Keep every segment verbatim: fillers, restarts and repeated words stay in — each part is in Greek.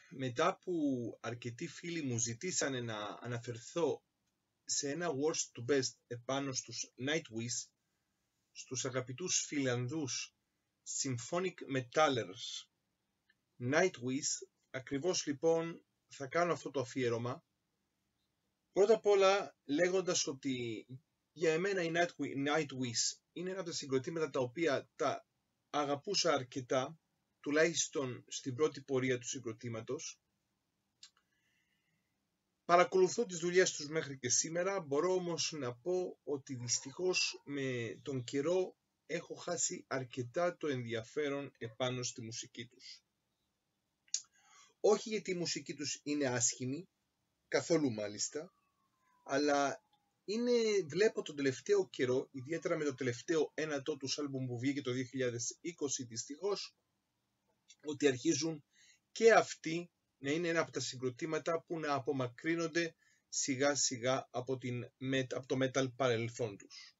μετά που αρκετοί φίλοι μου ζητήσανε να αναφερθώ σε ένα worst to best επάνω στους Nightwish, στους αγαπητούς Φιλανδούς Symphonic Metallers Nightwish, ακριβώς λοιπόν θα κάνω αυτό το αφιέρωμα. Πρώτα απ' όλα λέγοντας ότι για εμένα η Nightwish είναι ένα από τα συγκροτήματα τα οποία τα αγαπούσα αρκετά, τουλάχιστον στην πρώτη πορεία του συγκροτήματος. Παρακολουθώ τις δουλειές τους μέχρι και σήμερα, μπορώ όμως να πω ότι δυστυχώς με τον καιρό έχω χάσει αρκετά το ενδιαφέρον επάνω στη μουσική τους. Όχι γιατί η μουσική τους είναι άσχημη, καθόλου μάλιστα, αλλά είναι, βλέπω τον τελευταίο καιρό, ιδιαίτερα με το τελευταίο ένατο τους άλμπουμ που βγήκε το δύο χιλιάδες είκοσι δυστυχώς, ότι αρχίζουν και αυτοί να είναι ένα από τα συγκροτήματα που να απομακρύνονται σιγά σιγά από, την, από το metal παρελθόν τους.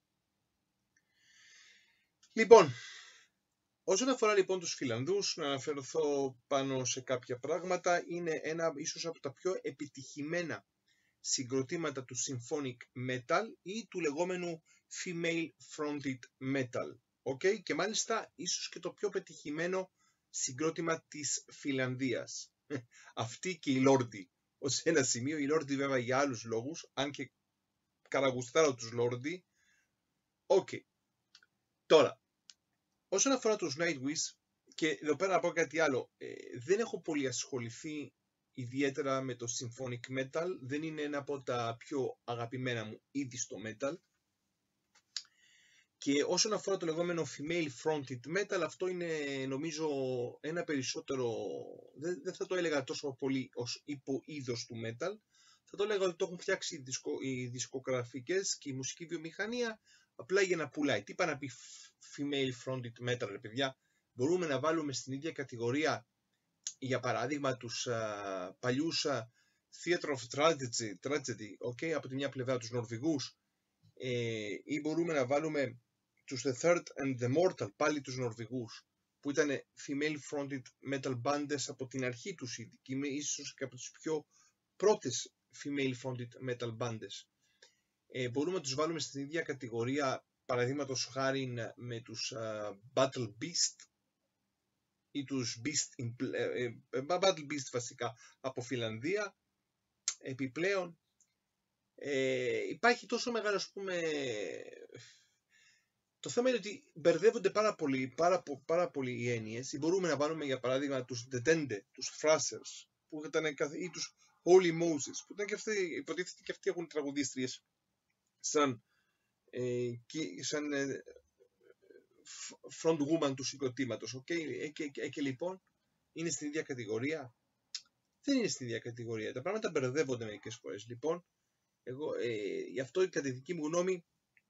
Λοιπόν, όσον αφορά λοιπόν τους Φιλανδούς, να αναφερθώ πάνω σε κάποια πράγματα, είναι ένα ίσως από τα πιο επιτυχημένα συγκροτήματα του Symphonic Metal ή του λεγόμενου Female Fronted Metal. Okay? Και μάλιστα ίσως και το πιο πετυχημένο συγκρότημα της Φιλανδίας. Αυτή και η Lordi. Ως ένα σημείο, η Lordi βέβαια για άλλους λόγους, αν και καραγουστάρω τους Lordi. Οκ. Okay. Τώρα, όσον αφορά τους Nightwish, και εδώ πέρα να πω κάτι άλλο, ε, δεν έχω πολύ ασχοληθεί ιδιαίτερα με το Symphonic Metal, δεν είναι ένα από τα πιο αγαπημένα μου είδη στο metal. Και όσον αφορά το λεγόμενο Female Fronted Metal, αυτό είναι νομίζω ένα περισσότερο, δεν, δεν θα το έλεγα τόσο πολύ ως υποείδος του metal, θα το έλεγα ότι το έχουν φτιάξει οι, δισκο, οι δισκογραφικές και η μουσική βιομηχανία απλά για να πουλάει. Τι είπα να πει Female Fronted Metal, ρε παιδιά, μπορούμε να βάλουμε στην ίδια κατηγορία, για παράδειγμα, τους α, παλιούς α, Theatre of Tragedy, tragedy okay, από τη μια πλευρά τους Νορβηγούς, ε, ή μπορούμε να βάλουμε τους The Third and the Mortal, πάλι τους Νορβηγούς, που ήταν female fronted metal bands από την αρχή τους ήδη, και είμαι ίσως και από τις πιο πρώτες female fronted metal bands. Ε, μπορούμε να τους βάλουμε στην ίδια κατηγορία, παραδείγματος χάρη με τους uh, Battle Beast ή τους Beast, in, ε, ε, Battle Beast βασικά από Φιλανδία. Επιπλέον ε, υπάρχει τόσο μεγάλο, ας πούμε, το θέμα είναι ότι μπερδεύονται πάρα πολύ, πάρα, πάρα πολύ οι έννοιες. Μπορούμε να βάλουμε για παράδειγμα τους The Tende, τους Thrashers, που ήταν, ή τους Holy Moses, που ήταν και αυτοί, υποτίθεται και αυτοί έχουν τραγουδίστριες σαν, ε, σαν ε, front woman του συγκροτήματος. Okay? Ε, και, και, και λοιπόν είναι στην ίδια κατηγορία. Δεν είναι στην ίδια κατηγορία. Τα πράγματα μπερδεύονται μερικές φορές. Λοιπόν, εγώ, ε, γι' αυτό κατά τη δική μου γνώμη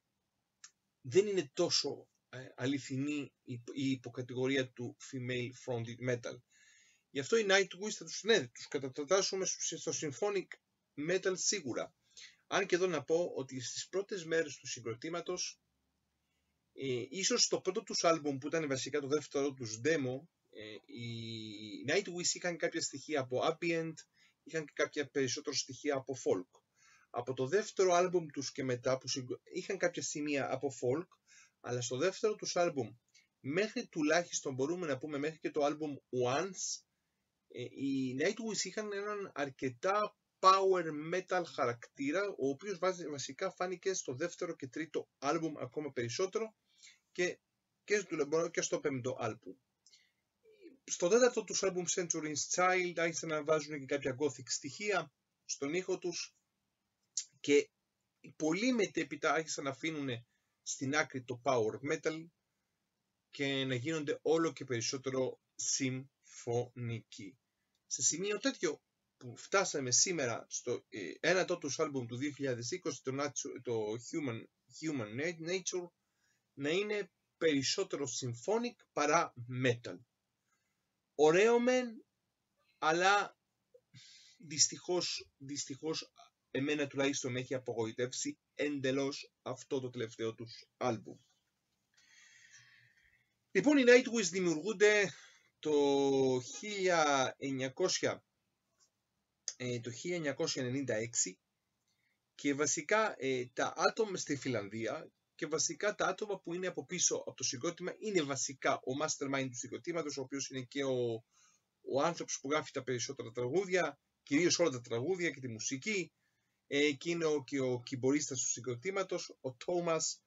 δεν είναι τόσο ε, αληθινή η, η υποκατηγορία του female fronted metal. Γι' αυτό οι Nightwish θα τους, ναι, τους κατατάσσουμε στο symphonic metal σίγουρα. Αν και εδώ να πω ότι στις πρώτες μέρες του συγκροτήματος, ε, ίσως το πρώτο τους άλμπουμ που ήταν βασικά το δεύτερο τους demo, ε, οι Nightwish είχαν κάποια στοιχεία από ambient, είχαν και κάποια περισσότερα στοιχεία από folk. Από το δεύτερο άλμπουμ τους και μετά, που είχαν κάποια σημεία από folk, αλλά στο δεύτερο τους άλμπουμ, μέχρι τουλάχιστον μπορούμε να πούμε μέχρι και το άλμπουμ Once, οι Nightwish είχαν έναν αρκετά power metal χαρακτήρα, ο οποίος βασικά φάνηκε στο δεύτερο και τρίτο άλμπουμ ακόμα περισσότερο και, και, και στο πέμπτο άλμπουμ. Στο τέταρτο τους άλμπουμ Century's Child άρχισαν να βάζουν και κάποια gothic στοιχεία στον ήχο τους, και πολύ μετέπειτα άρχισαν να αφήνουν στην άκρη το power metal και να γίνονται όλο και περισσότερο συμφωνικοί. Σε σημείο τέτοιο που φτάσαμε σήμερα στο ε, ένατο τους άλμπουμ του δύο χιλιάδες είκοσι, το, το Human, Human Nature, να είναι περισσότερο symphonic παρά metal. Ωραίο μεν, αλλά δυστυχώς, δυστυχώς εμένα τουλάχιστον με έχει απογοητεύσει εντελώς αυτό το τελευταίο τους άλμπουμ. Λοιπόν, οι Nightwish δημιουργούνται το χίλια εννιακόσια ε, το χίλια εννιακόσια ενενήντα έξι και βασικά ε, τα άτομα στη Φιλανδία και βασικά τα άτομα που είναι από πίσω από το συγκρότημα είναι βασικά ο mastermind του συγκροτήματος, ο οποίος είναι και ο, ο άνθρωπος που γράφει τα περισσότερα τραγούδια, κυρίως όλα τα τραγούδια και τη μουσική, ε, και είναι ο, και ο κυμπορίστας του συγκροτήματος, ο Τόμας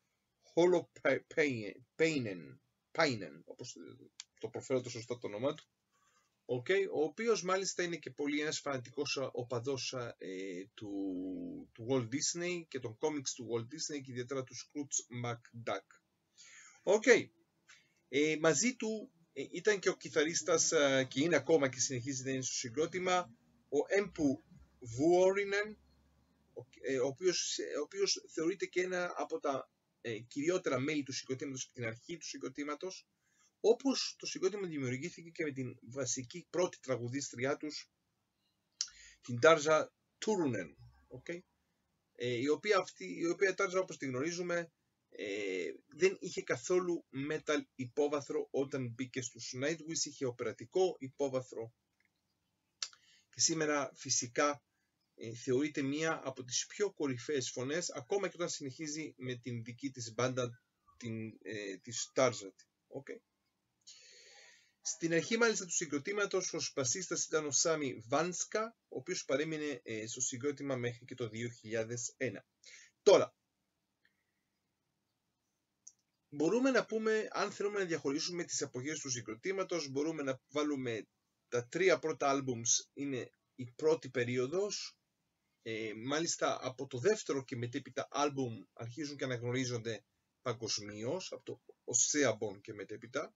Holopainen, όπως το προφέρω το σωστό το όνομά του. Okay, ο οποίος μάλιστα είναι και πολύ ένας φανατικός οπαδός ε, του, του Walt Disney και των comics του Walt Disney και ιδιαίτερα του Scrooge McDuck. Okay. Ε, μαζί του ε, ήταν και ο κιθαρίστας ε, και είναι ακόμα και συνεχίζει να είναι στο συγκρότημα ο Έμπου Βουόρινεν, ο, ε, ο, οποίος, ο οποίος θεωρείται και ένα από τα ε, κυριότερα μέλη του συγκροτήματος από την αρχή του συγκροτήματος, όπως το συγκρότημα δημιουργήθηκε και με την βασική πρώτη τραγουδίστριά τους, την Τάρζα Τούρουνεν, okay? ε, η οποία, αυτή, η οποία Τάρζα, όπως τη γνωρίζουμε, ε, δεν είχε καθόλου metal υπόβαθρο όταν μπήκε στους Nightwish, είχε οπερατικό υπόβαθρο και σήμερα φυσικά ε, θεωρείται μία από τις πιο κορυφαίες φωνές, ακόμα και όταν συνεχίζει με την δική της μπάντα, την, ε, της Τάρζα. Okay? Στην αρχή μάλιστα του συγκροτήματος ο μπασίστας ήταν ο Σάμι Βάνσκα, ο οποίος παρέμεινε ε, στο συγκρότημα μέχρι και το δύο χιλιάδες ένα. Τώρα, μπορούμε να πούμε, αν θέλουμε να διαχωρίσουμε τις εποχές του συγκροτήματος, μπορούμε να βάλουμε τα τρία πρώτα άλμπουμς, είναι η πρώτη περίοδος, ε, μάλιστα από το δεύτερο και μετέπειτα άλμπουμ αρχίζουν και αναγνωρίζονται παγκοσμίως, από το Oseabon και μετέπειτα.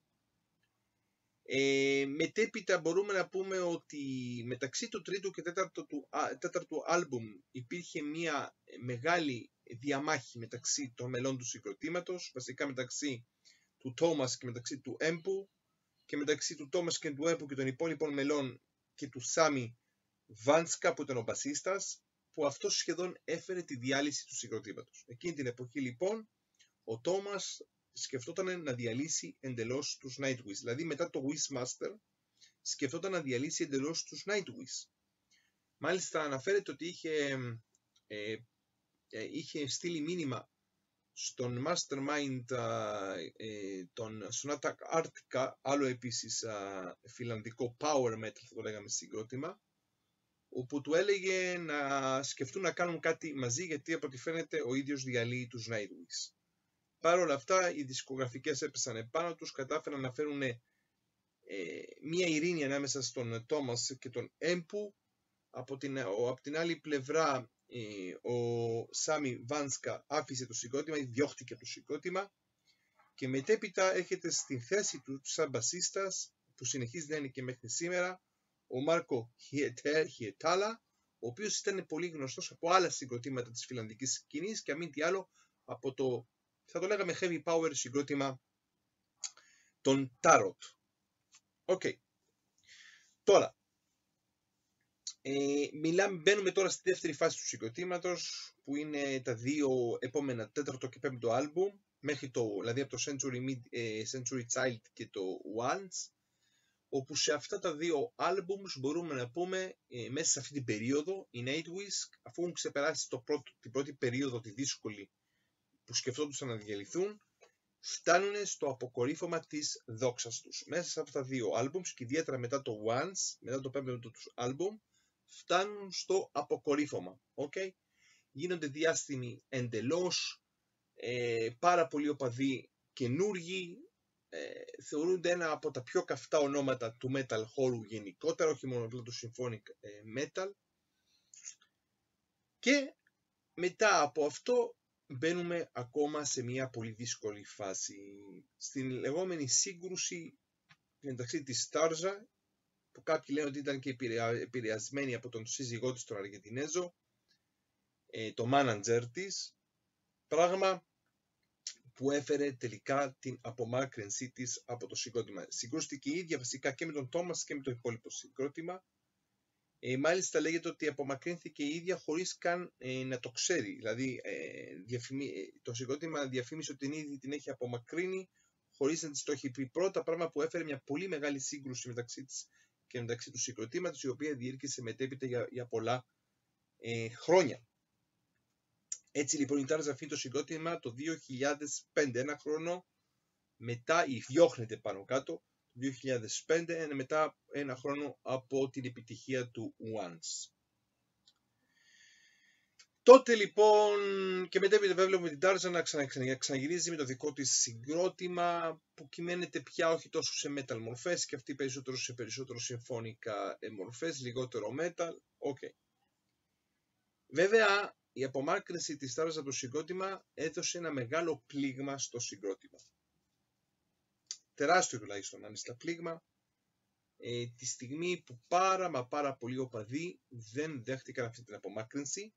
Ε, μετέπειτα μπορούμε να πούμε ότι μεταξύ του τρίτου και τέταρτου, του, α, τέταρτου άλμπουμ υπήρχε μια μεγάλη διαμάχη μεταξύ των μελών του συγκροτήματος, βασικά μεταξύ του Τόμας και μεταξύ του Έμπου και μεταξύ του Τόμας και του Έμπου και των υπόλοιπων μελών και του Σάμι Βάνσκα που ήταν ο μπασίστας, που αυτός σχεδόν έφερε τη διάλυση του συγκροτήματος. Εκείνη την εποχή λοιπόν ο Τόμας σκεφτόταν να διαλύσει εντελώς τους Nightwish. Δηλαδή μετά το Wishmaster σκεφτόταν να διαλύσει εντελώς τους Nightwish. Μάλιστα αναφέρεται ότι είχε, ε, ε, είχε στείλει μήνυμα στον Mastermind ε, τον Sonata Arctica, άλλο επίσης α, φιλανδικό power metal θα το λέγαμε συγκρότημα, όπου του έλεγε να σκεφτούν να κάνουν κάτι μαζί, γιατί από ό,τι φαίνεται ο ίδιος διαλύει τους Nightwish. Παρ' όλα αυτά οι δισκογραφικές έπεσαν επάνω τους, κατάφεραν να φέρουν ε, μία ειρήνη ανάμεσα στον Τόμας και τον Έμπου. Από την, ο, από την άλλη πλευρά ε, ο Σάμι Βάνσκα άφησε το συγκρότημα, διώχτηκε από το συγκρότημα και μετέπειτα έρχεται στην θέση του σαν μπασίστας, που συνεχίζει να είναι και μέχρι σήμερα, ο Μάρκο Χιετάλα, ο οποίος ήταν πολύ γνωστός από άλλα συγκροτήματα της φιλανδικής σκηνής και αμήν τι άλλο από το, θα το λέγαμε, heavy power συγκρότημα των Tarot. Οκ. Okay. Τώρα, ε, μιλάμε, μπαίνουμε τώρα στη δεύτερη φάση του συγκροτήματος, που είναι τα δύο επόμενα, τέταρτο και πέμπτο άλμπουμ, μέχρι το, δηλαδή από το Century, Mid, ε, Century Child και το Once, όπου σε αυτά τα δύο άλμπουμς μπορούμε να πούμε ε, μέσα σε αυτή την περίοδο οι Nightwish, αφού έχουν ξεπεράσει το πρώτο, την πρώτη περίοδο τη δύσκολη που σκεφτόντουσαν να διαλυθούν, φτάνουν στο αποκορύφωμα της δόξας τους. Μέσα σε αυτά τα δύο άλμπουμς και ιδιαίτερα μετά το Once, μετά το πέμπτο τους άλμπουμ, φτάνουν στο αποκορύφωμα. Okay? Γίνονται διάστημοι εντελώς, ε, πάρα πολλοί οπαδοί καινούργοι, ε, θεωρούνται ένα από τα πιο καυτά ονόματα του metal χώρου γενικότερα, όχι μόνο το symphonic ε, metal. Και μετά από αυτό μπαίνουμε ακόμα σε μια πολύ δύσκολη φάση, στην λεγόμενη σύγκρουση μεταξύ της Τάρζα, που κάποιοι λένε ότι ήταν και επηρεασμένη από τον σύζυγό της τον Αργεντινέζο, ε, το manager της, πράγμα που έφερε τελικά την απομάκρυνσή της από το συγκρότημα. Συγκρούστηκε η ίδια βασικά και με τον Τόμας και με το υπόλοιπο συγκρότημα. Ε, μάλιστα λέγεται ότι απομακρύνθηκε η ίδια χωρίς καν ε, να το ξέρει. Δηλαδή ε, διαφημί... το συγκρότημα διαφήμισε ότι την ίδια την έχει απομακρύνει χωρίς να της το έχει πει πρώτα, πράγμα που έφερε μια πολύ μεγάλη σύγκρουση μεταξύ της και μεταξύ του συγκροτήματος, η οποία διήρκησε μετέπειτα για, για πολλά ε, χρόνια. Έτσι λοιπόν η Τάρζα αφήνει το συγκρότημα το δύο χιλιάδες πέντε, ένα χρόνο μετά, ή διώχνεται πάνω κάτω, το δύο χιλιάδες πέντε, μετά ένα χρόνο από την επιτυχία του Once. Τότε λοιπόν και μετέπειτα βλέπουμε την Τάρζα να ξαναγυρίζει με το δικό της συγκρότημα που κυμαίνεται πια όχι τόσο σε metal μορφές και αυτή περισσότερο σε περισσότερο συμφωνικά μορφές, λιγότερο metal. Okay. Βέβαια η απομάκρυνση της Τάρζα από το συγκρότημα έδωσε ένα μεγάλο πλήγμα στο συγκρότημα. Τεράστιο τουλάχιστον αν είναι στα πλήγμα, ε, τη στιγμή που πάρα μα πάρα πολλοί οπαδοί δεν δέχτηκαν αυτή την απομάκρυνση.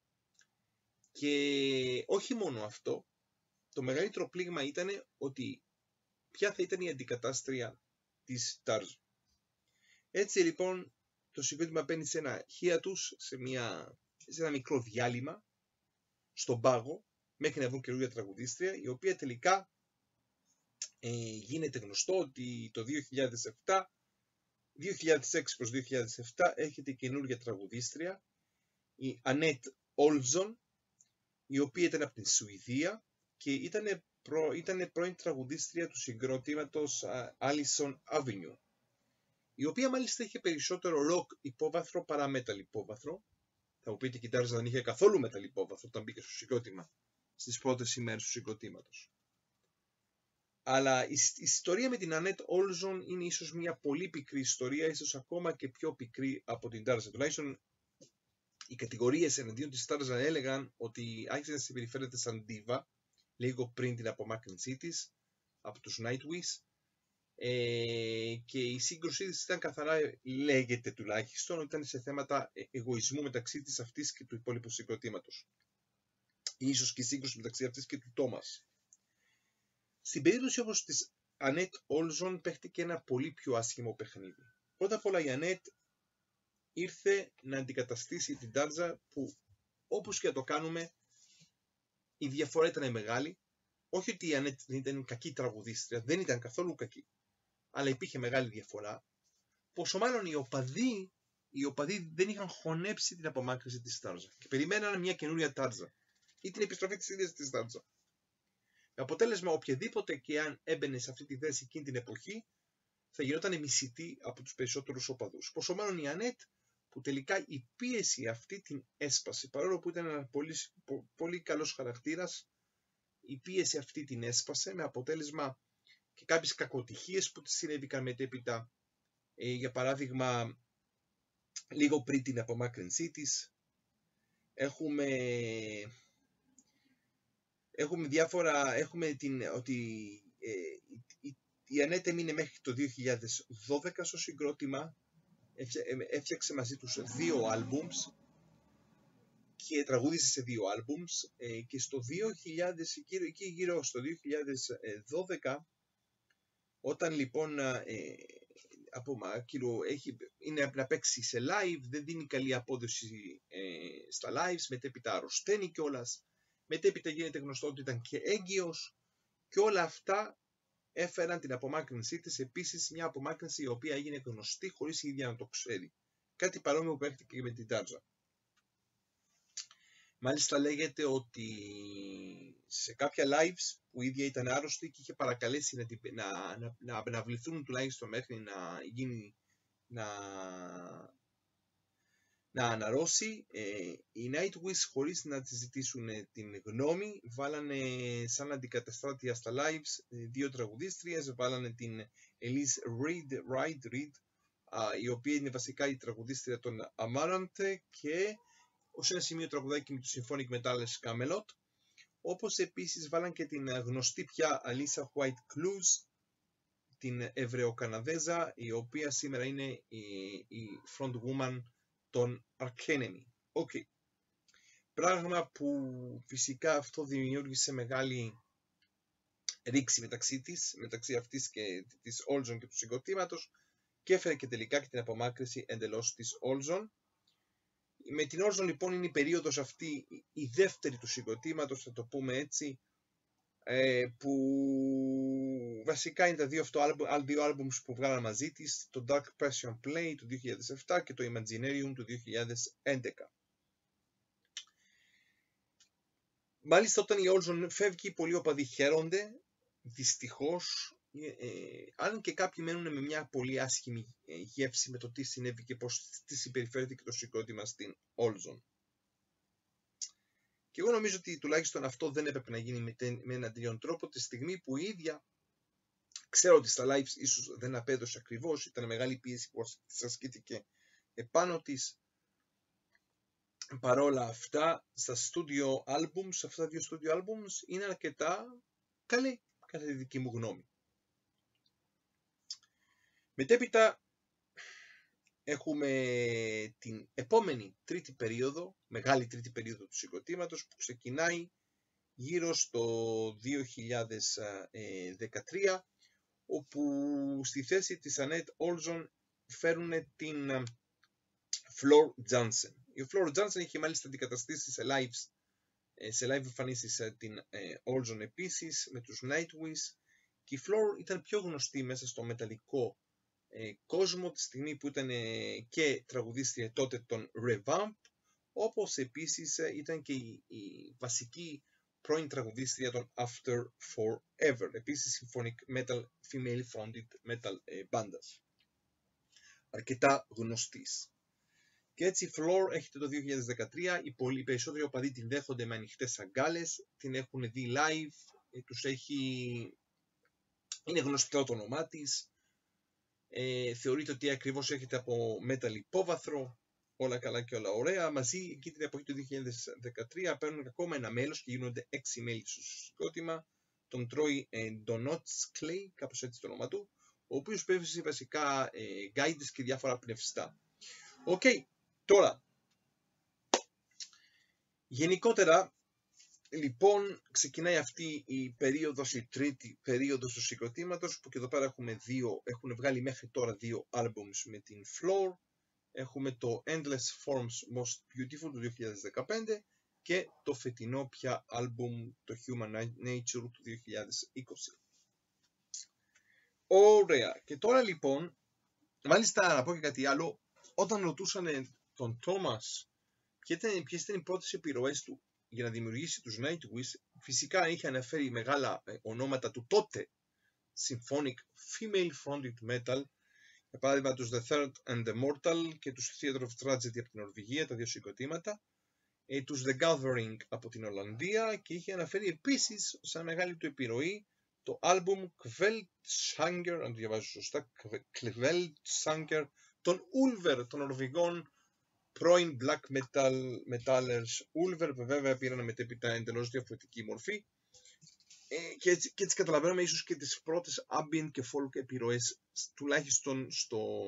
Και όχι μόνο αυτό, το μεγαλύτερο πλήγμα ήταν ότι ποια θα ήταν η αντικατάστρια της Τάρζα. Έτσι λοιπόν το συγκρότημα μπαίνει σε ένα hiatus, σε, μια, σε ένα μικρό διάλειμμα στον πάγο μέχρι να βρουν καινούργια τραγουδίστρια, η οποία τελικά ε, γίνεται γνωστό ότι το δύο χιλιάδες επτά, δύο χιλιάδες έξι προς δύο χιλιάδες επτά έχετε καινούργια τραγουδίστρια, η Ανέτ Όλζον, η οποία ήταν από την Σουηδία και ήταν, προ, ήταν πρώην τραγουδίστρια του συγκροτήματος uh, Allison Avenue, η οποία μάλιστα είχε περισσότερο rock υπόβαθρο παρά metal υπόβαθρο. Θα μου πείτε, η Τάρζα δεν είχε καθόλου metal υπόβαθρο όταν μπήκε στο συγκρότημα στις πρώτες ημέρες του συγκροτήματος. Αλλά η, η ιστορία με την Ανέτ Όλζον είναι ίσως μια πολύ πικρή ιστορία, ίσως ακόμα και πιο πικρή από την Τάρζα. Τουλάχιστον οι κατηγορίες εναντίον της Τάρζα έλεγαν ότι άρχισε να συμπεριφέρεται σαν ντίβα λίγο πριν την απομάκρυνσή της από τους Nightwish, ε, και η σύγκρουσή της ήταν καθαρά, λέγεται τουλάχιστον, ότι ήταν σε θέματα εγωισμού μεταξύ της αυτής και του υπόλοιπου συγκροτήματος. Ίσως και η σύγκρουση μεταξύ αυτής και του Τόμας. Στην περίπτωση όπως της Ανέτ Όλζον παίχτηκε ένα πολύ πιο άσχημο παιχνίδι. Πρώτα απ' όλα η Ανέτ ήρθε να αντικαταστήσει την Τάρζα, που όπως και να το κάνουμε η διαφορά ήταν μεγάλη. Όχι ότι η Ανέτ δεν ήταν κακή τραγουδίστρια, δεν ήταν καθόλου κακή, αλλά υπήρχε μεγάλη διαφορά. Πόσο μάλλον οι οπαδοί, οι οπαδοί δεν είχαν χωνέψει την απομάκρυνση της Τάρζα και περιμέναν μια καινούρια Τάρζα ή την επιστροφή της ίδιας της Τάρζα. Με αποτέλεσμα, οποιαδήποτε και αν έμπαινε σε αυτή τη θέση εκείνη την εποχή θα γινόταν μισητή από τους περισσότερους οπαδούς. Πόσο μάλλον η Ανέτ, που τελικά η πίεση αυτή την έσπασε, παρόλο που ήταν ένα πολύ, πολύ καλός χαρακτήρας, η πίεση αυτή την έσπασε, με αποτέλεσμα και κάποιες κακοτυχίες που της συνέβηκαν μετέπειτα, ε, για παράδειγμα λίγο πριν την απομάκρυνσή της έχουμε, έχουμε διάφορα, έχουμε την, ότι ε, η, η Ανέτ έμεινε μέχρι το δύο χιλιάδες δώδεκα στο συγκρότημα, έφτιαξε μαζί τους δύο άλμπουμς και τραγούδισε σε δύο άλμπουμς, και στο δύο χιλιάδες, εκεί γύρω στο δύο χιλιάδες δώδεκα, όταν λοιπόν ε, από κύριο, έχει, είναι να παίξει σε live, δεν δίνει καλή απόδοση ε, στα lives, μετέπειτα αρρωσταίνει κιόλας, μετέπειτα γίνεται γνωστό ότι ήταν και έγκυος, και όλα αυτά έφεραν την απομάκρυνσή της, επίσης μια απομάκρυνση η οποία έγινε γνωστή χωρίς η ίδια να το ξέρει. Κάτι παρόμοιο που έρχεται και με την Τάρζα. Μάλιστα λέγεται ότι σε κάποια lives που η ίδια ήταν άρρωστη και είχε παρακαλέσει να, να, να, να αναβληθούν τουλάχιστον μέχρι να γίνει, να, να αναρρώσει, ε, οι Nightwish χωρίς να τη ζητήσουν την γνώμη βάλανε σαν αντικαταστάτρια στα lives δύο τραγουδίστριες, βάλανε την Elise Reed, Reed, Reed, η οποία είναι βασικά η τραγουδίστρια των Amaranthe και ως ένα σημείο τραγουδάκι με το Symphonic Metals Camelot, όπως επίσης βάλαν και την γνωστή πια Alisa White Clues, την Εβραιοκαναδέζα, η οποία σήμερα είναι η, η frontwoman των Arch Enemy. Okay. Πράγμα που φυσικά αυτό δημιούργησε μεγάλη ρήξη μεταξύ της, μεταξύ αυτής και της Olson και του συγκροτήματος, και έφερε και τελικά και την απομάκρυνση εντελώς της Olson. Με την Olson λοιπόν είναι η περίοδος αυτή η δεύτερη του συγκροτήματος, θα το πούμε έτσι, ε, που βασικά είναι τα δύο, αυτό, άλμπου, δύο άλμπουμς που βγάλαν μαζί της, το Dark Passion Play του δύο χιλιάδες επτά και το Imaginarium του δύο χιλιάδες έντεκα. Μάλιστα όταν η Olson φεύγει, πολλοί οπαδοί χαίρονται, δυστυχώς, ε, αν και κάποιοι μένουν με μια πολύ άσχημη γεύση με το τι συνέβη και πώς τι συμπεριφέρθηκε το συγκρότημα στην Olson. Και εγώ νομίζω ότι τουλάχιστον αυτό δεν έπρεπε να γίνει με, με έναν τέτοιον τρόπο, τη στιγμή που η ίδια, ξέρω ότι στα lives ίσως δεν απέδωσε ακριβώς, ήταν μεγάλη πίεση που της ασκήθηκε επάνω της. Παρόλα αυτά, στα studio albums, αυτά τα δύο studio albums είναι αρκετά καλή, κατά τη δική μου γνώμη. Μετέπειτα έχουμε την επόμενη τρίτη περίοδο, μεγάλη τρίτη περίοδο του συγκροτήματος, που ξεκινάει γύρω στο δύο χιλιάδες δεκατρία, όπου στη θέση της Annette Olson φέρουν την Floor Jansen. Η Floor Jansen είχε μάλιστα αντικαταστήσει σε live, σε live εμφανίσεις την Olson επίσης με τους Nightwish, και η Floor ήταν πιο γνωστή μέσα στο μεταλλικό κόσμο τη στιγμή που ήταν και τραγουδίστρια τότε των Revamp, όπως επίσης ήταν και η, η βασική πρώην τραγουδίστρια των After Forever, επίσης symphonic metal, female fronted metal μπάντας, αρκετά γνωστής. Και έτσι η Floor έχετε το δύο χιλιάδες δεκατρία, οι, πολλοί, οι περισσότεροι οπαδοί την δέχονται με ανοιχτές αγκάλες, την έχουν δει live, τους έχει, είναι γνωστό το όνομά της, ε, θεωρείται ότι ακριβώς έρχεται από metal υπόβαθρο, όλα καλά και όλα ωραία. Μαζί εκεί την εποχή του δύο χιλιάδες δεκατρία παίρνουν ακόμα ένα μέλος και γίνονται έξι μέλη στο συγκρότημα, τον Troy Donotskey, κάπως έτσι το όνομα του, ο οποίος παίζει βασικά ε, guides και διάφορα πνευστά. Οκ, okay, τώρα, γενικότερα, λοιπόν, ξεκινάει αυτή η περίοδος, η τρίτη περίοδος του συγκροτήματος, που και εδώ πέρα έχουμε δύο, έχουν βγάλει μέχρι τώρα δύο albums με την Floor. Έχουμε το Endless Forms Most Beautiful του δύο χιλιάδες δεκαπέντε και το φετινό πια album, το Human Nature του δύο χιλιάδες είκοσι. Ωραία, και τώρα λοιπόν, μάλιστα να πω και κάτι άλλο, όταν ρωτούσαν τον Thomas ποιες ήταν οι πρώτες επιρροές του για να δημιουργήσει τους Nightwish, φυσικά είχε αναφέρει μεγάλα ονόματα του τότε symphonic female fronted metal, για παράδειγμα τους The Third and the Mortal και τους Theatre of Tragedy από την Νορβηγία, τα δύο συγκροτήματα, ε, τους The Gathering από την Ολλανδία, και είχε αναφέρει επίσης σαν μεγάλη του επιρροή το album Kveldsanger, αν το διαβάζω σωστά, Kveldsanger των Ulver, των Νορβηγών πρώην black metal metallers Ulver, βέβαια πήραν μετέπειτα εντελώς διαφορετική μορφή, ε, και, έτσι, και έτσι καταλαβαίνουμε ίσως και τις πρώτες ambient και folk επιρροές, τουλάχιστον στο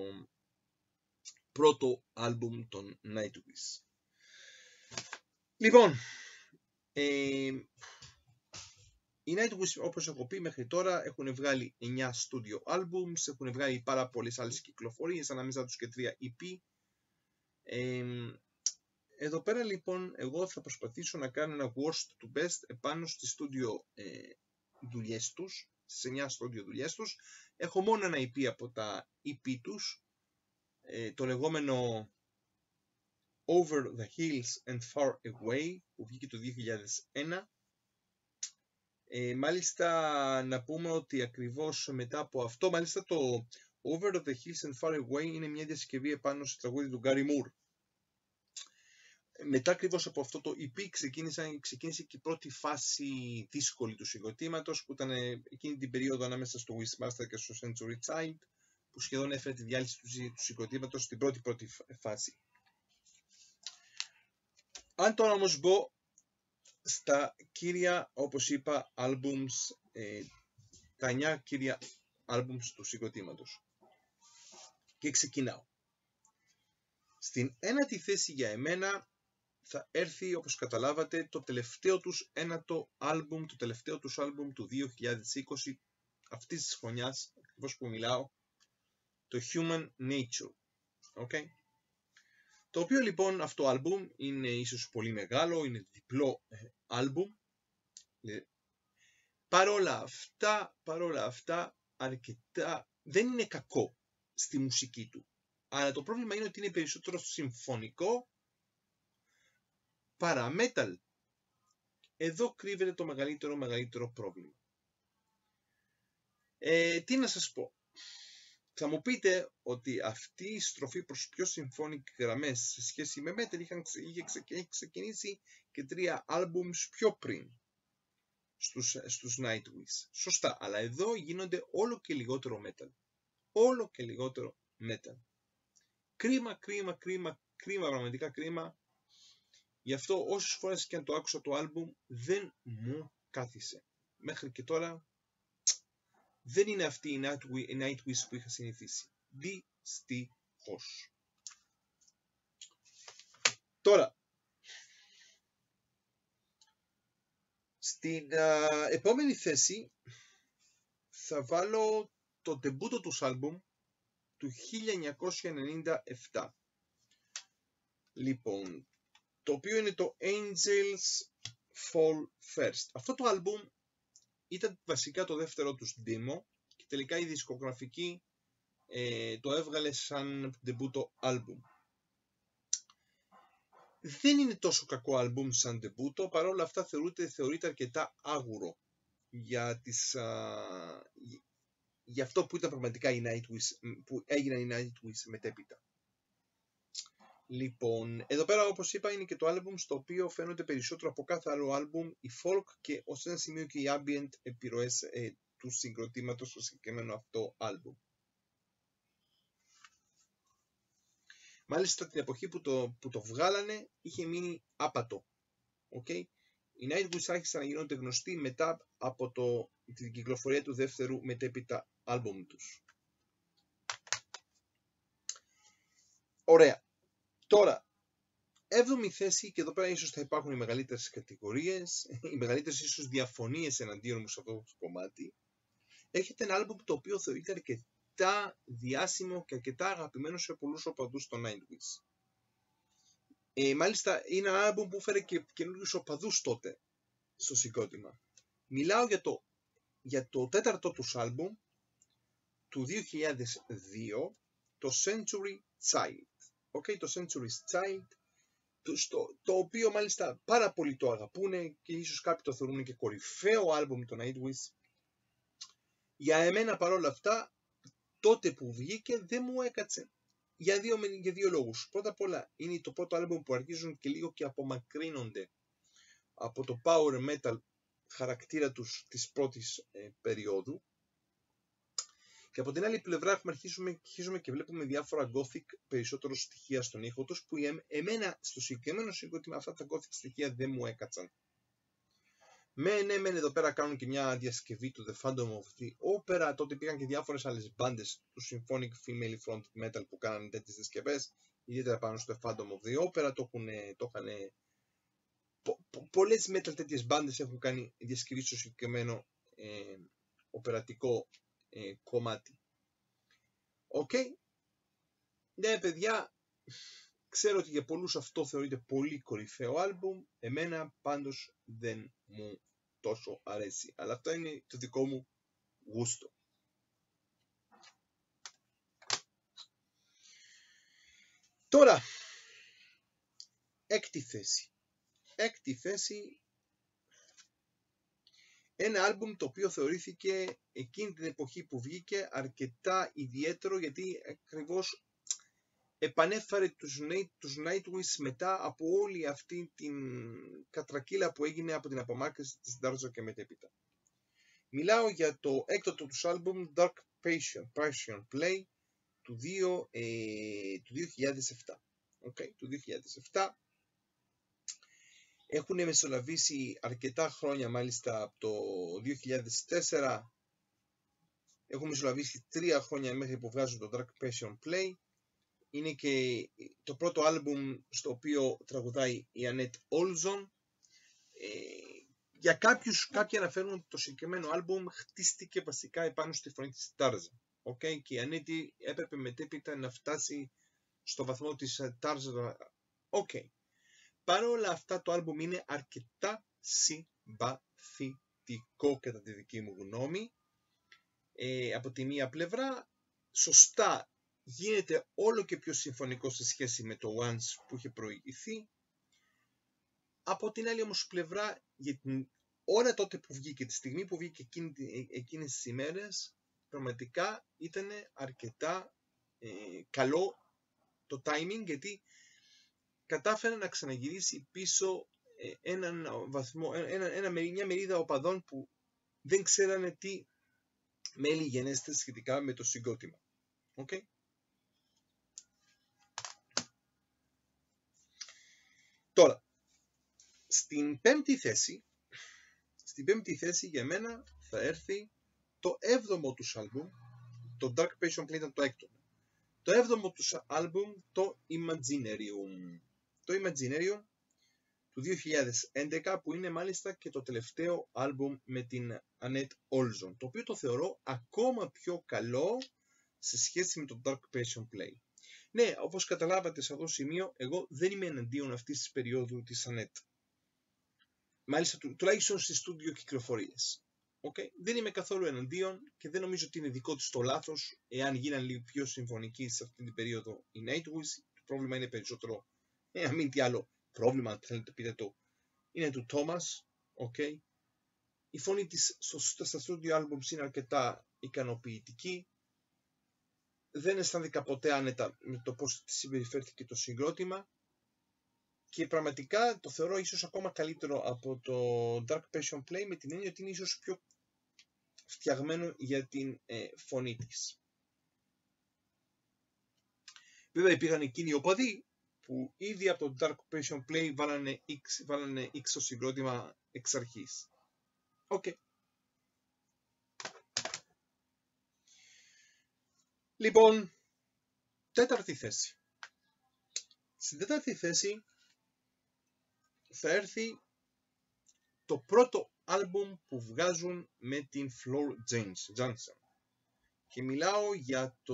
πρώτο άλμπουμ των Nightwish. Λοιπόν, ε, οι Nightwish, όπως έχω πει μέχρι τώρα, έχουν βγάλει εννιά studio albums, έχουν βγάλει πάρα πολλές άλλες κυκλοφορίες, ανάμεσα τους και τρία ι πι. Ε, εδώ πέρα λοιπόν εγώ θα προσπαθήσω να κάνω ένα worst to best επάνω στις studio ε, δουλειές τους, στις εννιά studio δουλειές τους. Έχω μόνο ένα ι πι από τα ι πι τους, ε, το λεγόμενο Over the Hills and Far Away, που βγήκε το δύο χιλιάδες ένα. Ε, μάλιστα να πούμε ότι ακριβώς μετά από αυτό, μάλιστα το Over the Hills and Far Away είναι μια διασκευή επάνω στο τραγούδι του Gary Moore. Μετά ακριβώς από αυτό το ι πι ξεκίνησε, ξεκίνησε και η πρώτη φάση δύσκολη του συγκροτήματος, που ήταν εκείνη την περίοδο ανάμεσα στο Wishmaster και στο Century Child, που σχεδόν έφερε τη διάλυση του συγκροτήματος στην πρώτη πρώτη φάση. Αν τώρα όμως μπω στα κύρια, όπως είπα, albums, ε, τα εννιά κύρια albums του συγκροτήματος. Και ξεκινάω. Στην ένατη θέση για εμένα θα έρθει, όπως καταλάβατε, το τελευταίο τους ένατο άλμπουμ, το τελευταίο τους άλμπουμ του δύο χιλιάδες είκοσι, αυτής της χρονιάς, ακριβώς που μιλάω, το Human Nature. Okay. Το οποίο λοιπόν αυτό άλμπουμ είναι ίσως πολύ μεγάλο, είναι διπλό άλμπουμ, Παρόλα αυτά, παρόλα αυτά, αρκετά δεν είναι κακό στη μουσική του. Αλλά το πρόβλημα είναι ότι είναι περισσότερο συμφωνικό παρά metal. Εδώ κρύβεται το μεγαλύτερο μεγαλύτερο πρόβλημα. Ε, τι να σας πω. Θα μου πείτε ότι αυτή η στροφή προς πιο συμφώνικες γραμμές σε σχέση με metal είχαν, είχε ξεκινήσει και τρία άλμπουμς πιο πριν στους, στους Nightwish. Σωστά, αλλά εδώ γίνονται όλο και λιγότερο metal. Όλο και λιγότερο metal. Κρίμα, κρίμα, κρίμα, κρίμα, πραγματικά κρίμα. Γι' αυτό όσες φορές και αν το άκουσα το άλμπουμ δεν μου κάθισε. Μέχρι και τώρα δεν είναι αυτή η Nightwish που είχα συνηθίσει. Δυστυχώς. Τώρα, στην α, επόμενη θέση θα βάλω το τεμπούτο τους άλμπουμ του χίλια εννιακόσια ενενήντα επτά. Λοιπόν, το οποίο είναι το Angels Fall First. Αυτό το άλμπουμ ήταν βασικά το δεύτερο τους demo και τελικά η δισκογραφική ε, το έβγαλε σαν ντεμπούτο άλμπουμ. Δεν είναι τόσο κακό άλμπουμ σαν ντεμπούτο, παρόλα αυτά θεωρείται, θεωρείται αρκετά άγουρο για, τις, α, για αυτό που ήταν πραγματικά οι Nightwish, που έγιναν οι Nightwish μετέπειτα. Λοιπόν, εδώ πέρα όπως είπα είναι και το άλμπουμ στο οποίο φαίνονται περισσότερο από κάθε άλλο άλμπουμ η folk και ως ένα σημείο και οι ambient επιρροές ε, του συγκροτήματος στο συγκεκριμένο αυτό άλμπουμ. Μάλιστα την εποχή που το, που το βγάλανε είχε μείνει άπατο. Okay? Οι Nightwish άρχισαν να γίνονται γνωστοί μετά από το, την κυκλοφορία του δεύτερου μετέπειτα άλμπουμ τους. Ωραία. Τώρα, έβδομη θέση, και εδώ πέρα ίσως θα υπάρχουν οι μεγαλύτερες κατηγορίες, οι μεγαλύτερες ίσως διαφωνίες εναντίον μου σε αυτό το κομμάτι. Έχετε ένα άλμπουμ το οποίο θεωρείται αρκετά διάσημο και αρκετά αγαπημένο σε πολλούς οπαδούς των Nightwish. Ε, μάλιστα είναι ένα άλμπουμ που φέρε και καινούριους οπαδούς τότε στο συγκρότημα. Μιλάω για το, για το τέταρτο τους άλμπουμ του δύο χιλιάδες δύο, το Century Child. Okay, το Century Child, το, στο, το οποίο μάλιστα πάρα πολλοί το αγαπούνε και ίσως κάποιοι το θεωρούν και κορυφαίο άλμπουμ των Nightwish. Για εμένα παρόλα αυτά, τότε που βγήκε δεν μου έκατσε. Για δύο, για δύο λόγους. Πρώτα απ' όλα είναι το πρώτο άλμπουμ που αρχίζουν και λίγο και απομακρύνονται από το power metal χαρακτήρα τους της πρώτης ε, περίοδου. Και από την άλλη πλευρά έχουμε αρχίσουμε, αρχίζουμε και βλέπουμε διάφορα gothic περισσότερο στοιχεία στον ήχο τους, που εμένα στο συγκεκριμένο συγκρότημα αυτά τα gothic στοιχεία δεν μου έκατσαν. Με ναι, μεν εδώ πέρα κάνουν και μια διασκευή του The Phantom of the Opera, τότε πήγαν και διάφορες άλλες μπάντες του Symphonic Female Fronted Metal που κάνανε τέτοιες διασκευές, ιδιαίτερα πάνω στο The Phantom of the Opera, το έχουν, το είχαν, πο, πο, πολλές metal τέτοιες μπάντες έχουν κάνει διασκευή στο συγκεκριμένο ε, οπερατικό ε, κομμάτι. Οκ. Okay. Ναι, παιδιά, ξέρω ότι για πολλούς αυτό θεωρείται πολύ κορυφαίο άλμπουμ. Εμένα πάντως δεν μου τόσο αρέσει. Αλλά αυτό είναι το δικό μου γούστο. Τώρα, έκτη θέση. Έκτη θέση. Ένα άλμπουμ το οποίο θεωρήθηκε εκείνη την εποχή που βγήκε αρκετά ιδιαίτερο, γιατί ακριβώς επανέφερε τους, τους Nightwish μετά από όλη αυτή την κατρακύλα που έγινε από την απομάκρυνση της Darzo και μετέπειτα. Μιλάω για το έκτοτο τους άλμπουμ Dark Passion, Passion Play του, δύο, ε, του δύο χιλιάδες επτά. Okay, του δύο χιλιάδες επτά. Έχουν μεσολαβήσει αρκετά χρόνια, μάλιστα από το δύο χιλιάδες τέσσερα. Έχουν μεσολαβήσει τρία χρόνια μέχρι που βγάζουν το Dark Passion Play. Είναι και το πρώτο άλμπουμ στο οποίο τραγουδάει η Annette Olzon. Ε, για κάποιους, κάποιοι αναφέρουν ότι το συγκεκριμένο άλμπουμ χτίστηκε βασικά επάνω στη φωνή της Tarzan. Okay? Και η Annette έπρεπε μετέπειτα να φτάσει στο βαθμό της Tarzan. Okay. Παρ' όλα αυτά το άλμπουμ είναι αρκετά συμπαθητικό. ικανοποιητικό κατά τη δική μου γνώμη. Ε, από τη μία πλευρά, σωστά γίνεται όλο και πιο συμφωνικό σε σχέση με το Once που είχε προηγηθεί. Από την άλλη όμως πλευρά, για την ώρα τότε που βγήκε, τη στιγμή που βγήκε εκείνη, εκείνες τις ημέρες, πραγματικά ήταν αρκετά ε, καλό το timing, γιατί κατάφερε να ξαναγυρίσει πίσω ε, έναν βαθμό, ένα, ένα, μια μερίδα οπαδών που δεν ξέρανε τι μέλη γενέστε σχετικά με το συγκρότημα. Okay. Τώρα, στην πέμπτη θέση, στην πέμπτη θέση για μένα θα έρθει το έβδομο τους άλμπουμ, το Dark Passion Play ήταν το έκτο. Το έβδομο τους άλμπουμ, το Imaginarium. Το Imaginarium του δύο χιλιάδες έντεκα, που είναι μάλιστα και το τελευταίο άλμπουμ με την Annette Olzon, το οποίο το θεωρώ ακόμα πιο καλό σε σχέση με το Dark Passion Play. Ναι, όπως καταλάβατε σε αυτό το σημείο, εγώ δεν είμαι εναντίον αυτής της περίοδου της Annette. Μάλιστα, του, τουλάχιστον στις στούντιο κυκλοφορίες. Okay. Δεν είμαι καθόλου εναντίον και δεν νομίζω ότι είναι δικό της το λάθος εάν γίναν λίγο πιο συμφωνικοί σε αυτή την περίοδο η Nightwish. Το πρόβλημα είναι περισσότερο, ε, αν μην τι άλλο πρόβλημα, αν θέλετε πείτε το, είναι του Thomas. Okay. Η φωνή της στο, στα studio albums είναι αρκετά ικανοποιητική. Δεν αισθάνθηκα ποτέ άνετα με το πώς συμπεριφέρθηκε το συγκρότημα. Και πραγματικά το θεωρώ ίσως ακόμα καλύτερο από το Dark Passion Play, με την έννοια ότι είναι ίσως πιο φτιαγμένο για την ε, φωνή της. Βέβαια υπήρχαν εκείνοι οι οπαδοί που ήδη από το Dark Passion Play βάλανε X, βάλανε X στο συγκρότημα εξ αρχής. Οκ. Okay. Λοιπόν, τέταρτη θέση. Στην τέταρτη θέση θα έρθει το πρώτο άλμπουμ που βγάζουν με την Floor Jansen. Και μιλάω για το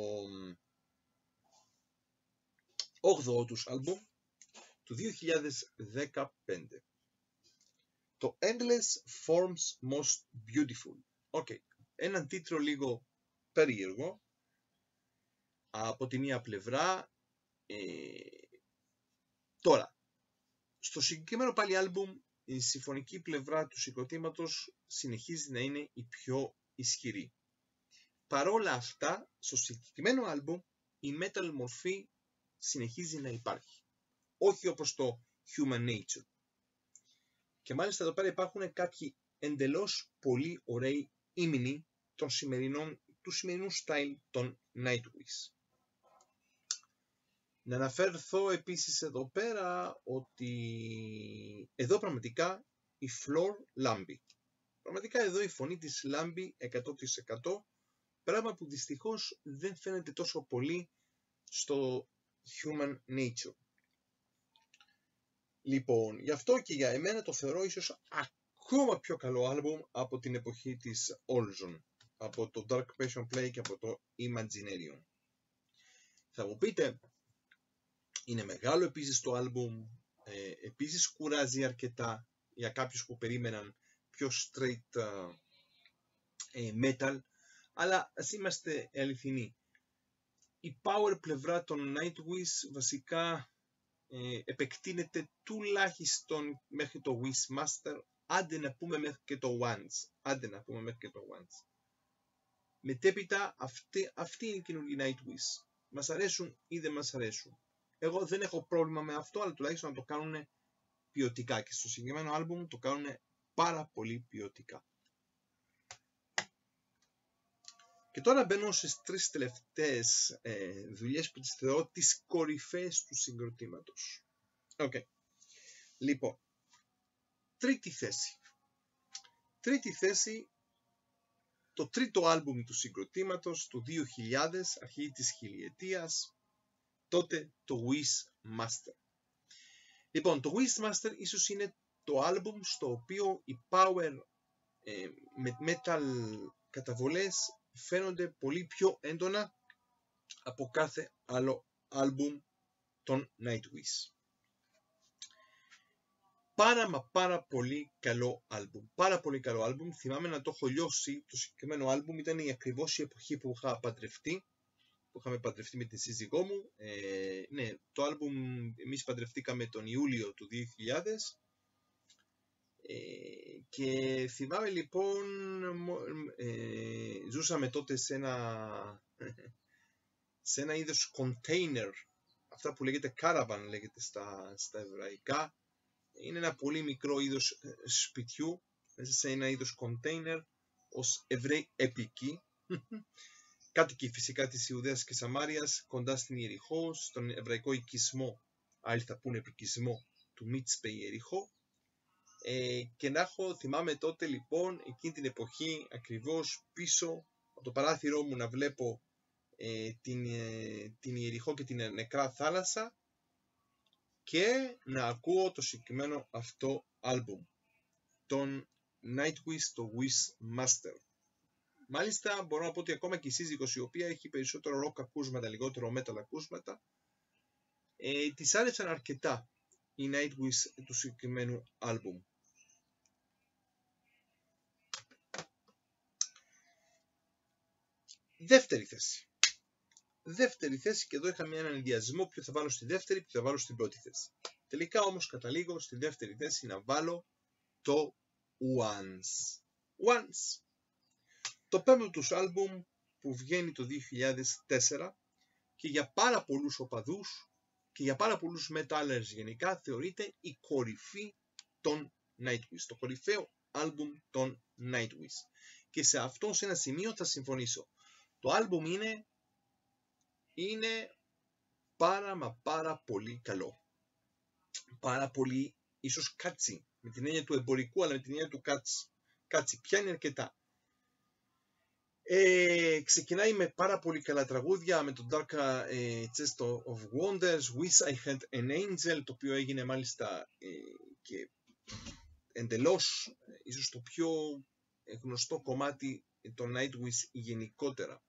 όγδοο τους άλμπουμ του δύο χιλιάδες δεκαπέντε. Το Endless Forms Most Beautiful. Okay. Έναν τίτλο λίγο περίεργο. Από τη μία πλευρά. Ε... Τώρα, στο συγκεκριμένο πάλι άλμπουμ, η συμφωνική πλευρά του συγκροτήματος συνεχίζει να είναι η πιο ισχυρή. Παρόλα αυτά, στο συγκεκριμένο άλμπουμ, η metal μορφή συνεχίζει να υπάρχει. Όχι όπως το Human Nature. Και μάλιστα εδώ πέρα υπάρχουν κάποιοι εντελώς πολύ ωραίοι ύμνοι των σημερινών, του σημερινού style των Nightwish. Να αναφέρθω επίσης εδώ πέρα ότι εδώ πραγματικά η Floor λάμπει. Πραγματικά εδώ η φωνή της λάμπει εκατό τοις εκατό, πράγμα που δυστυχώς δεν φαίνεται τόσο πολύ στο Human Nature. Λοιπόν, γι' αυτό και για εμένα το θεωρώ ίσως ακόμα πιο καλό άλμπουμ από την εποχή της Olzon, από το Dark Passion Play και από το Imaginarium. Θα μου πείτε, είναι μεγάλο επίσης το άλμπουμ, ε, επίσης κουράζει αρκετά για κάποιους που περίμεναν πιο straight uh, ε, metal, αλλά ας είμαστε αληθινοί. Η power πλευρά των Nightwish βασικά ε, επεκτείνεται τουλάχιστον μέχρι το Wishmaster, άντε να πούμε μέχρι και το Once. Άντε να πούμε μέχρι και το Once. Μετέπειτα αυτή, αυτή είναι η καινούργια Nightwish. Μας αρέσουν ή δεν μας αρέσουν. Εγώ δεν έχω πρόβλημα με αυτό, αλλά τουλάχιστον να το κάνουν ποιοτικά. Και στο συγκεκριμένο άλμπουμ το κάνουν πάρα πολύ ποιοτικά. Και τώρα μπαίνω στις τρεις τελευταίες ε, δουλειές που τις θεωρώ τις κορυφές του συγκροτήματος. Okay. Λοιπόν, τρίτη θέση. Τρίτη θέση, το τρίτο άλμπουμ του συγκροτήματος του δύο χιλιάδες, αρχή της χιλιετίας, τότε το Wishmaster. Λοιπόν, το Wishmaster ίσως είναι το άλμπουμ στο οποίο οι power ε, metal καταβολές φαίνονται πολύ πιο έντονα από κάθε άλλο άλμπουμ των Nightwish. πάρα μα πάρα πολύ καλό άλμπουμ. Πάρα πολύ καλό άλμπουμ. Θυμάμαι να το έχω λιώσει. Το συγκεκριμένο άλμπουμ ήταν η ακριβώς η εποχή που είχα παντρευτεί. Που είχαμε παντρευτεί με την σύζυγό μου. Ε, ναι, το άλμπουμ εμείς παντρευτήκαμε τον Ιούλιο του δύο χιλιάδες. Ε, και θυμάμαι λοιπόν, ε, ζούσαμε τότε σε ένα, σε ένα είδος container, αυτά που λέγεται caravan λέγεται στα, στα εβραϊκά. Είναι ένα πολύ μικρό είδος σπιτιού, μέσα σε ένα είδος container, ως Εβραίοι επικοί, κάτοικοι φυσικά της Ιουδαίας και Σαμάριας, κοντά στην Ιεριχώ, στον εβραϊκό οικισμό, άλλοι θα πούνε επικισμό του Μίτσπε Ιεριχώ. Ε, και να έχω, θυμάμαι τότε λοιπόν, εκείνη την εποχή, ακριβώς πίσω από το παράθυρό μου να βλέπω ε, την, ε, την Ιεριχώ και την νεκρά θάλασσα και να ακούω το συγκεκριμένο αυτό άλμπουμ, τον Nightwish, το Wish Master. Μάλιστα μπορώ να πω ότι ακόμα και η σύζυγος, η οποία έχει περισσότερο rock ακούσματα, λιγότερο metal ακούσματα, ε, της άρεσαν αρκετά η Nightwish του συγκεκριμένου άλμπουμ. Δεύτερη θέση. Δεύτερη θέση, και εδώ είχαμε έναν ενδιασμό ποιο θα βάλω στη δεύτερη, ποιο θα βάλω στην πρώτη θέση. Τελικά όμως καταλήγω στη δεύτερη θέση να βάλω το Once. Once. Το πέμπτο τους άλμπουμ που βγαίνει το δύο χιλιάδες τέσσερα και για πάρα πολλούς οπαδούς και για πάρα πολλούς metalers γενικά θεωρείται η κορυφή των Nightwish, το κορυφαίο άλμπουμ των Nightwish. Και σε αυτό, σε ένα σημείο, θα συμφωνήσω. Το άλμπουμ είναι, είναι πάρα μα πάρα πολύ καλό. Πάρα πολύ, ίσως κάτσι, με την έννοια του εμπορικού, αλλά με την έννοια του κάτσι. Κάτσι, πιάνει αρκετά. Ε, ξεκινάει με πάρα πολύ καλά τραγούδια, με το Dark ε, Chest of Wonders, Wish I Had an Angel, το οποίο έγινε μάλιστα ε, και εντελώς, ίσως το πιο γνωστό κομμάτι των Nightwish γενικότερα.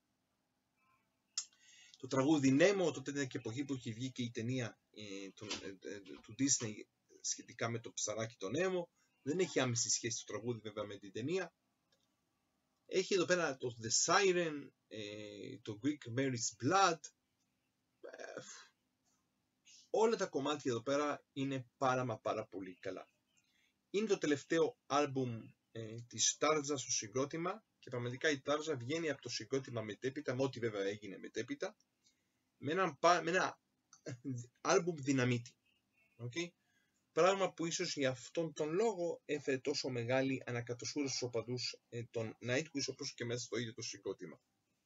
Το τραγούδι Nemo, τότε ήταν και εποχή που είχε βγει και η ταινία ε, τον, ε, ε, του Disney σχετικά με το ψαράκι το Nemo. Δεν έχει άμεση σχέση το τραγούδι βέβαια με την ταινία. Έχει εδώ πέρα το The Siren, ε, το Greek Mary's Blood. Ε, όλα τα κομμάτια εδώ πέρα είναι πάρα μα πάρα πολύ καλά. Είναι το τελευταίο άλμπουμ ε, της Τάρζα στο συγκρότημα και πραγματικά η Τάρζα βγαίνει από το συγκρότημα μετέπειτα, με ό,τι βέβαια έγινε μετέπειτα, με ένα, με ένα άλμπουμ δυναμίτη. Okay? Πράγμα που ίσως για αυτόν τον λόγο έφερε τόσο μεγάλη ανακατοσούρα στους οπαδούς ε, των Nightwish, όπως και μέσα στο ίδιο το συγκρότημα.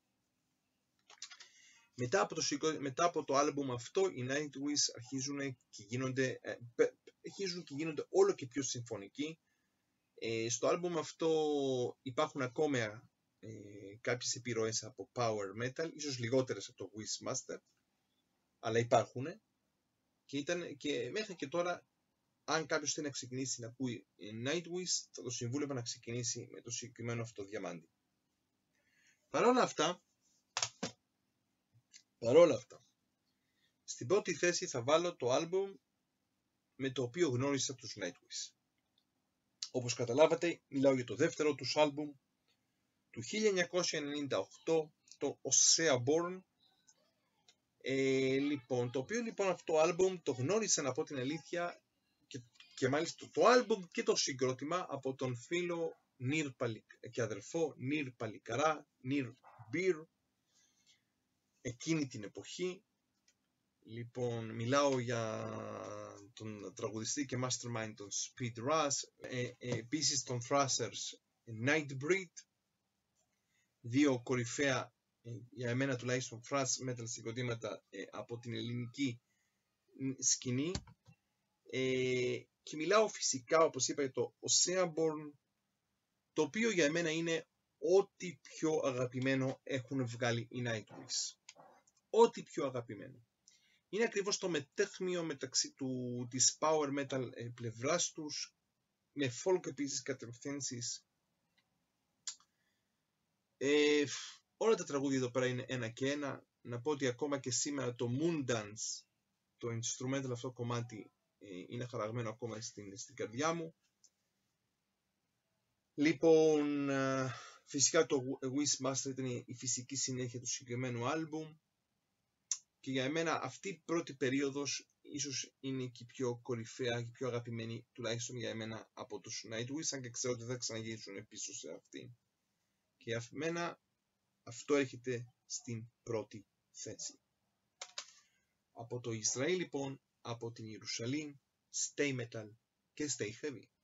Μετά από το, μετά από το άλμπουμ αυτό, οι Nightwish αρχίζουν και γίνονται, ε, αρχίζουν και γίνονται όλο και πιο συμφωνικοί. Ε, στο άλμπουμ αυτό υπάρχουν ακόμα ε, κάποιες επιρροές από Power Metal, ίσως λιγότερες από το Wish Master, αλλά υπάρχουν. Και, ήταν, και μέχρι και τώρα, αν κάποιος θέλει να ξεκινήσει να ακούει Nightwish, θα το συμβούλευα να ξεκινήσει με το συγκεκριμένο αυτό διαμάντι. Παρ' όλα αυτά, παρ' όλα αυτά, στην πρώτη θέση θα βάλω το άλμπουμ με το οποίο γνώρισα τους Nightwish. Όπως καταλάβατε, μιλάω για το δεύτερο τους άλμπουμ του χίλια εννιακόσια ενενήντα οκτώ, το Osea Born. Ε, λοιπόν, το οποίο λοιπόν αυτό το άλμπουμ το γνώρισα, να πω την αλήθεια, και, και μάλιστα το άλμπουμ και το συγκρότημα από τον φίλο Νίρ Παλικ, και αδερφό Νίρ Παλικαρά, Νίρ Μπίρ, εκείνη την εποχή. Λοιπόν, μιλάω για τον τραγουδιστή και mastermind των Speed Rush, ε, ε, επίσης των Thrashers Nightbreed, δύο κορυφαία, ε, για εμένα τουλάχιστον, thrash metal συγκροτήματα ε, από την ελληνική σκηνή. Ε, και μιλάω φυσικά, όπως είπα, για το Osea Born, το οποίο για εμένα είναι ό,τι πιο αγαπημένο έχουν βγάλει οι Nightwish. Ό,τι πιο αγαπημένο. Είναι ακριβώς το μετέχμιο μεταξύ του, της power metal ε, πλευράς τους, με folk επίσης κατευθύνσεις. Ε, όλα τα τραγούδια εδώ πέρα είναι ένα και ένα. Να πω ότι ακόμα και σήμερα το Moondance, το instrumental αυτό κομμάτι, είναι χαραγμένο ακόμα στην, στην καρδιά μου. Λοιπόν, φυσικά το Wishmaster ήταν η φυσική συνέχεια του συγκεκριμένου άλμπουμ και για εμένα αυτή η πρώτη περίοδος ίσως είναι και η πιο κορυφαία και πιο αγαπημένη, τουλάχιστον για εμένα, από τους Nightwish, αν και ξέρω ότι θα ξαναγυρίσουν πίσω σε αυτή. Και για μένα αυτό έρχεται στην πρώτη θέση. Από το Ισραήλ λοιπόν, από την Ιερουσαλήμ, Stay Metal και Stay Heavy.